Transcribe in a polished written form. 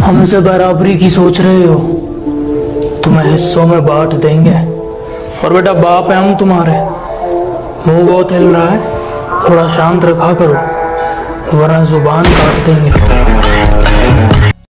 हमसे बराबरी की सोच रहे हो? तुम्हें हिस्सों में बांट देंगे। और बेटा बाप है हम तुम्हारे। मुंह बहुत हिल रहा है, थोड़ा शांत रखा करो वरना जुबान काट देंगे।